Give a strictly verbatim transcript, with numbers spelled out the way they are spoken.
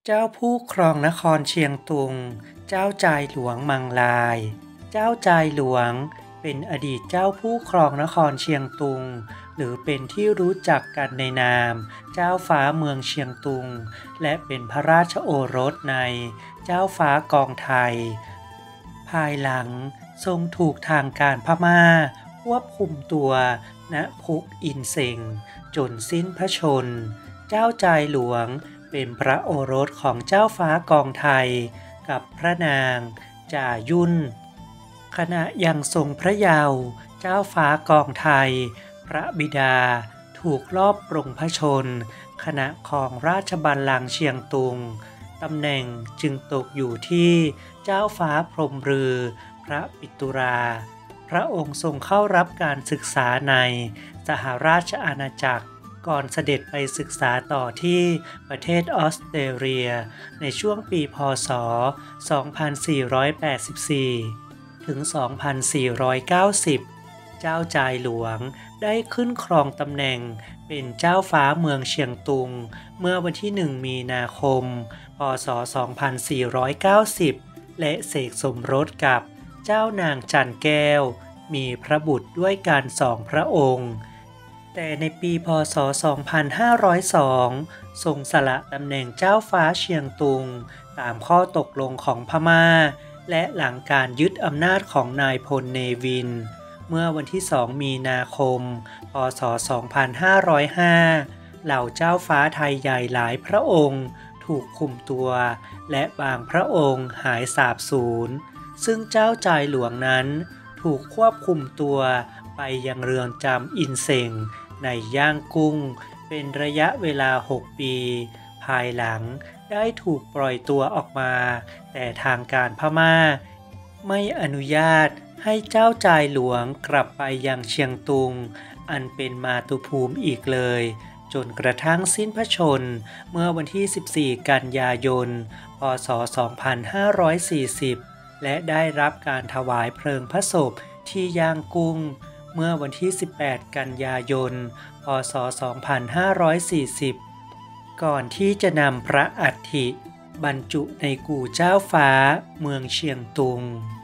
เจ้าผู้ครองนครเชียงตุง เจ้าจายหลวงมังลาย เจ้าจายหลวงเป็นอดีตเจ้าผู้ครองนครเชียงตุง หรือเป็นที่รู้จักกันในนามเจ้าฟ้าเมืองเชียงตุง และเป็นพระราชโอรสในเจ้าฟ้ากองไทย ภายหลังทรงถูกทางการพม่าควบคุมตัวณคุกอินเซ็งจนสิ้นพระชนม์ เจ้าจายหลวงเป็นพระโอรสของเจ้าฟ้ากองไทยกับพระนางจ่ายุ่น ขณะยังทรงพระเยาว์เจ้าฟ้ากองไทยพระบิดาถูกลอบปลงพระชนขณะครองราชบัลลังก์เชียงตุงตำแหน่งจึงตกอยู่ที่เจ้าฟ้าพรหมฤอพระปิตุรา พระองค์ทรงเข้ารับการศึกษาในสหราชอาณาจักรก่อนเสด็จไปศึกษาต่อที่ประเทศออสเตรเลียในช่วงปีพ.ศ. สองพันสี่ร้อยแปดสิบสี่ ถึง สองพันสี่ร้อยเก้าสิบ เจ้าจายหลวงได้ขึ้นครองตำแหน่งเป็นเจ้าฟ้าเมืองเชียงตุงเมื่อวันที่ หนึ่ง มีนาคม พ.ศ. สองพันสี่ร้อยเก้าสิบ และเสกสมรสกับเจ้านางจันแก้วมีพระบุตรด้วยกันสองพระองค์แต่ในปีพ.ศ. สองพันห้าร้อยสอง ทรงสละตำแหน่งเจ้าฟ้าเชียงตุงตามข้อตกลงของพม่าและหลังการยึดอำนาจของนายพลเนวินเมื่อวันที่ สอง มีนาคม พ.ศ. สองพันห้าร้อยห้า เหล่าเจ้าฟ้าไทยใหญ่หลายพระองค์ถูกคุมตัวและบางพระองค์หายสาบสูญซึ่งเจ้าจายหลวงนั้นถูกควบคุมตัวไปยังเรือนจำอินเซ็งในย่างกุ้งเป็นระยะเวลาหกปีภายหลังได้ถูกปล่อยตัวออกมาแต่ทางการพม่าไม่อนุญาตให้เจ้าจายหลวงกลับไปยังเชียงตุงอันเป็นมาตุภูมิอีกเลยจนกระทั่งสิ้นพระชนม์เมื่อวันที่ สิบสี่ กันยายน พ.ศ. สองพันห้าร้อยสี่สิบ และได้รับการถวายเพลิงพระศพที่ย่างกุ้งเมื่อวันที่ สิบแปด กันยายน พ.ศ. สองพันห้าร้อยสี่สิบ ก่อนที่จะนำพระอัฐิบรรจุในกู่เจ้าฟ้าเมืองเชียงตุง